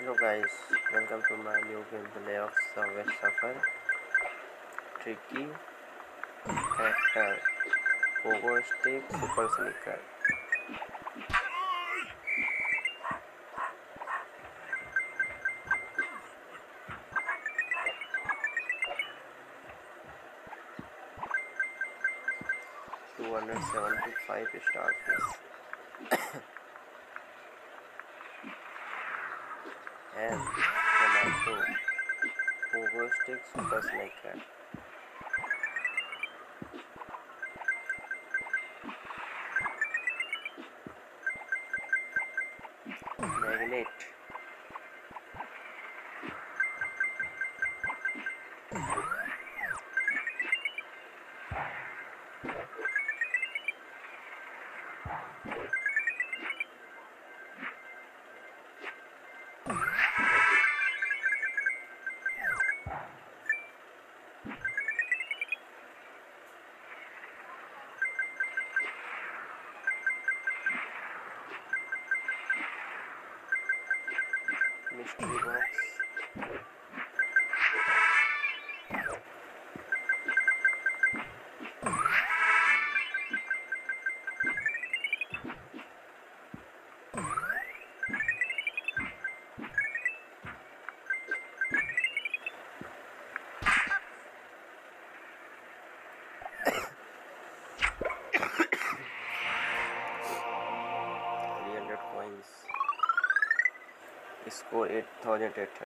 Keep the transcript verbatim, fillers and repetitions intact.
Hello guys, welcome to my new gameplay of Subway Surfer. Tricky character, Pogo Stick, Super Sneaker. two hundred seventy-five starfish and tomato, Pogo Stick, Super Sneaker. Magnet, mystery box, three hundred coins, score eight thousand eight hundred.